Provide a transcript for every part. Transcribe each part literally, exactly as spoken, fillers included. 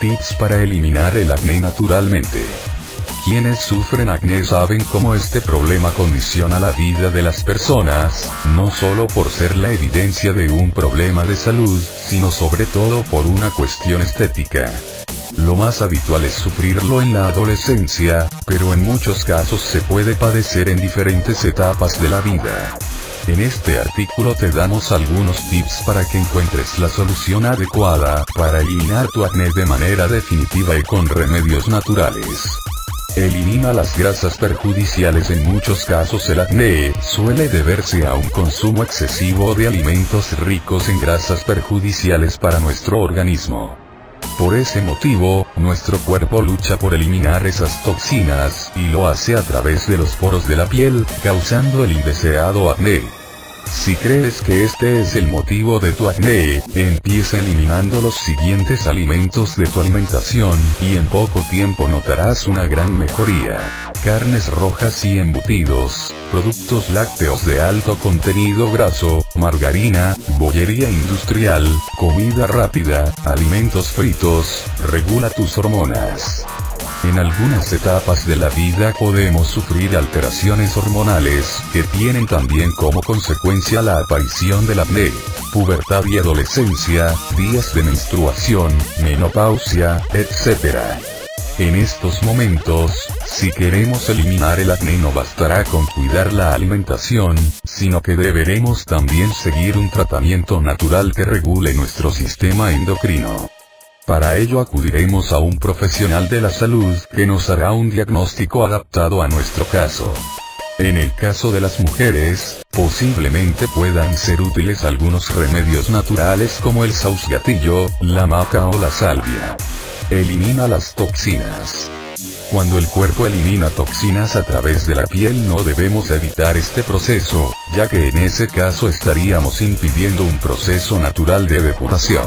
Tips para eliminar el acné naturalmente. Quienes sufren acné saben cómo este problema condiciona la vida de las personas, no solo por ser la evidencia de un problema de salud, sino sobre todo por una cuestión estética. Lo más habitual es sufrirlo en la adolescencia, pero en muchos casos se puede padecer en diferentes etapas de la vida. En este artículo te damos algunos tips para que encuentres la solución adecuada para eliminar tu acné de manera definitiva y con remedios naturales. Elimina las grasas perjudiciales. En muchos casos el acné suele deberse a un consumo excesivo de alimentos ricos en grasas perjudiciales para nuestro organismo. Por ese motivo, nuestro cuerpo lucha por eliminar esas toxinas, y lo hace a través de los poros de la piel, causando el indeseado acné. Si crees que este es el motivo de tu acné, empieza eliminando los siguientes alimentos de tu alimentación, y en poco tiempo notarás una gran mejoría. Carnes rojas y embutidos, productos lácteos de alto contenido graso, margarina, bollería industrial, comida rápida, alimentos fritos. Regula tus hormonas. En algunas etapas de la vida podemos sufrir alteraciones hormonales, que tienen también como consecuencia la aparición del acné, pubertad y adolescencia, días de menstruación, menopausia, etcétera. En estos momentos, si queremos eliminar el acné, no bastará con cuidar la alimentación, sino que deberemos también seguir un tratamiento natural que regule nuestro sistema endocrino. Para ello acudiremos a un profesional de la salud, que nos hará un diagnóstico adaptado a nuestro caso. En el caso de las mujeres, posiblemente puedan ser útiles algunos remedios naturales como el sausgatillo, la maca o la salvia. Elimina las toxinas. Cuando el cuerpo elimina toxinas a través de la piel, no debemos evitar este proceso, ya que en ese caso estaríamos impidiendo un proceso natural de depuración.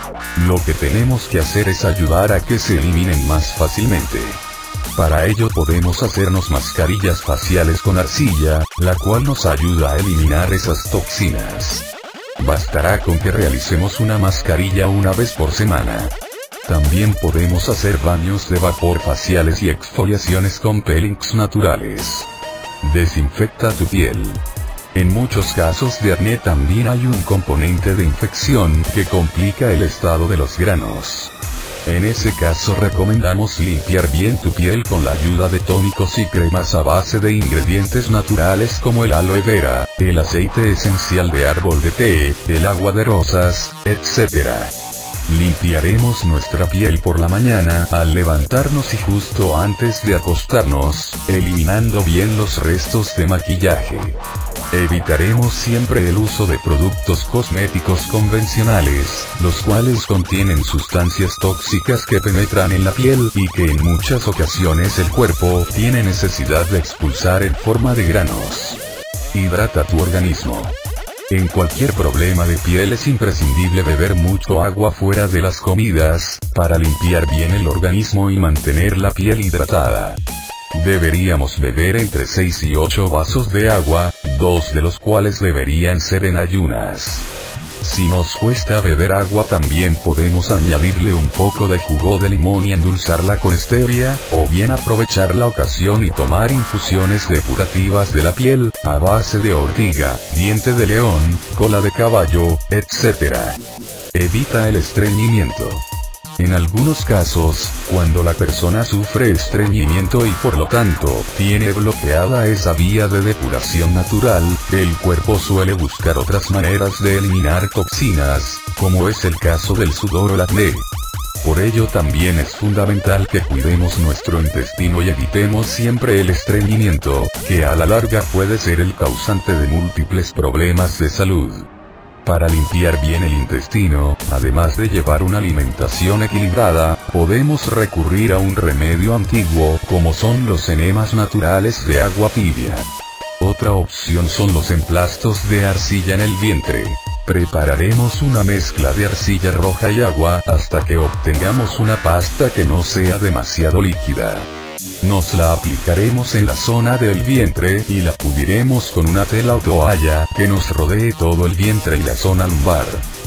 Lo que tenemos que hacer es ayudar a que se eliminen más fácilmente. Para ello podemos hacernos mascarillas faciales con arcilla, la cual nos ayuda a eliminar esas toxinas. Bastará con que realicemos una mascarilla una vez por semana. También podemos hacer baños de vapor faciales y exfoliaciones con peelings naturales. Desinfecta tu piel. En muchos casos de acné también hay un componente de infección que complica el estado de los granos. En ese caso recomendamos limpiar bien tu piel con la ayuda de tónicos y cremas a base de ingredientes naturales como el aloe vera, el aceite esencial de árbol de té, el agua de rosas, etcétera. Limpiaremos nuestra piel por la mañana al levantarnos y justo antes de acostarnos, eliminando bien los restos de maquillaje. Evitaremos siempre el uso de productos cosméticos convencionales, los cuales contienen sustancias tóxicas que penetran en la piel y que en muchas ocasiones el cuerpo tiene necesidad de expulsar en forma de granos. Hidrata tu organismo. En cualquier problema de piel es imprescindible beber mucho agua fuera de las comidas, para limpiar bien el organismo y mantener la piel hidratada. Deberíamos beber entre seis y ocho vasos de agua, dos de los cuales deberían ser en ayunas. Si nos cuesta beber agua, también podemos añadirle un poco de jugo de limón y endulzarla con stevia, o bien aprovechar la ocasión y tomar infusiones depurativas de la piel, a base de ortiga, diente de león, cola de caballo, etcétera. Evita el estreñimiento. En algunos casos, cuando la persona sufre estreñimiento y por lo tanto, tiene bloqueada esa vía de depuración natural, el cuerpo suele buscar otras maneras de eliminar toxinas, como es el caso del sudor o el acné. Por ello también es fundamental que cuidemos nuestro intestino y evitemos siempre el estreñimiento, que a la larga puede ser el causante de múltiples problemas de salud. Para limpiar bien el intestino, además de llevar una alimentación equilibrada, podemos recurrir a un remedio antiguo, como son los enemas naturales de agua tibia. Otra opción son los emplastos de arcilla en el vientre. Prepararemos una mezcla de arcilla roja y agua, hasta que obtengamos una pasta que no sea demasiado líquida. Nos la aplicaremos en la zona del vientre y la cubriremos con una tela o toalla que nos rodee todo el vientre y la zona lumbar.